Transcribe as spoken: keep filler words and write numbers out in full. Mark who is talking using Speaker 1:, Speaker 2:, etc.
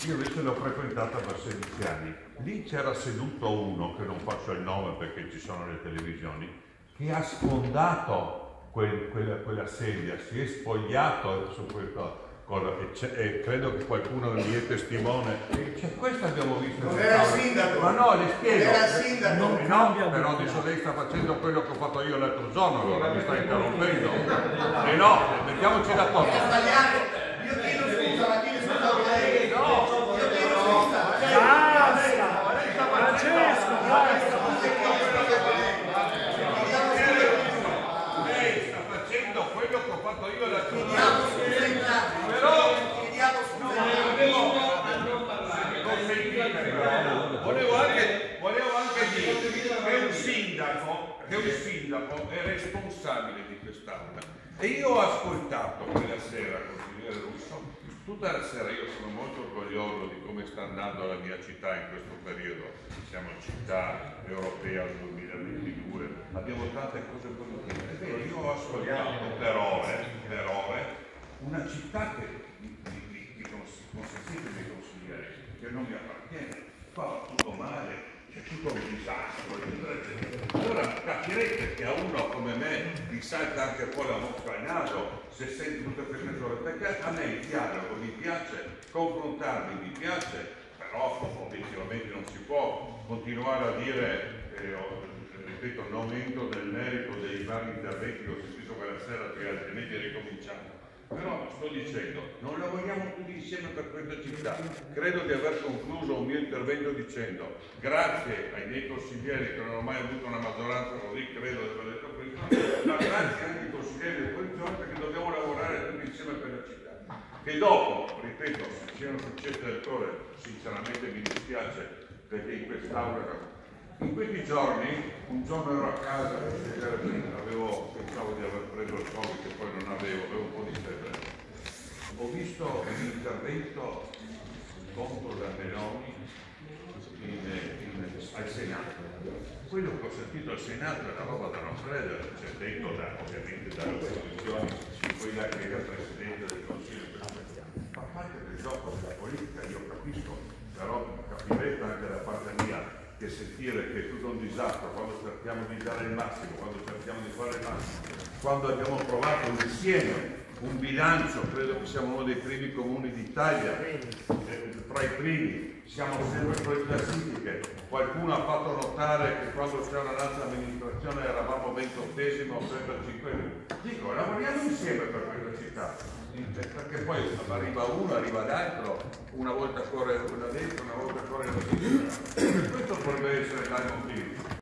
Speaker 1: Io invece l'ho frequentata per sedici anni. Lì c'era seduto uno, che non faccio il nome perché ci sono le televisioni, che ha sfondato quel, quella, quella sedia, si è spogliato su questa cosa e, e credo che qualcuno mi è testimone. Cioè, questo abbiamo visto.
Speaker 2: Non era il sindaco.
Speaker 1: Ma no, le spiego.
Speaker 2: Non era il sindaco.
Speaker 1: Non, no, però adesso lei sta facendo quello che ho fatto io l'altro giorno, allora mi sta interrompendo. E no, mettiamoci d'accordo.
Speaker 2: Era sbagliato. Io chiedo scusa, ma chiedo scusa a lei.
Speaker 1: No,
Speaker 2: io chiedo scusa.
Speaker 3: Basta! Francesco, basta!
Speaker 1: lei sta facendo quello che ho fatto io l'altro giorno.
Speaker 2: Chiediamo scusa in pratica.
Speaker 1: Però
Speaker 2: Chiediamo scusa in pratica.
Speaker 1: Volevo anche, volevo anche dire che un sindaco, che un sindaco è responsabile di quest'aula. E io ho ascoltato quella sera, consigliere Russo, tutta la sera. Io sono molto orgoglioso di come sta andando la mia città in questo periodo. Siamo città europea del duemilaventidue, abbiamo tante cose positive. Io ho ascoltato per ore, per ore, una città che mi, mi, mi consentite dei consiglieri, che non mi appartiene, fa tutto male, c'è tutto un disastro. Allora capirete che a uno come me mi salta anche poi la mosca al naso se sente tutte queste cose, perché a me il dialogo mi piace, confrontarmi mi piace, però obiettivamente non si può continuare a dire, eh, ripeto, non entro nel merito dei vari interventi che ho sentito quella sera, perché altrimenti ricominciamo. Però sto dicendo, non lavoriamo tutti insieme per questa città. Credo di aver concluso un mio intervento dicendo grazie ai miei consiglieri che non ho mai avuto una maggioranza così, credo di aver detto questo, ma grazie anche ai consiglieri di opposizione, perché dobbiamo lavorare tutti insieme per la città. Che dopo, ripeto, se siano successe delle cose, sinceramente mi dispiace, perché in quest'aula, in questi giorni, un giorno ero a casa, avevo, pensavo di aver preso il Covid, che poi non avevo, avevo un po' di febbre. Ho visto un intervento contro la Meloni in, in, al Senato. Quello che ho sentito al Senato è una roba da non credere, cioè detto da, ovviamente dalle opposizioni, quella che era Presidente del Consiglio. Fa parte del gioco della politica, io capisco, però capirete anche da parte mia che sentire che è tutto un disastro quando cerchiamo di dare il massimo, quando cerchiamo di fare il massimo, quando abbiamo provato insieme un bilancio, credo che siamo uno dei primi comuni d'Italia, eh, tra i primi, siamo sempre con le classifiche. Qualcuno ha fatto notare che quando c'era un'altra amministrazione eravamo ventottesimo o trentacinquesimo. Dico, lavoriamo insieme per questa città, perché poi arriva uno, arriva l'altro, una volta corre una destra, una volta corre la sinistra. Questo potrebbe essere il motivo.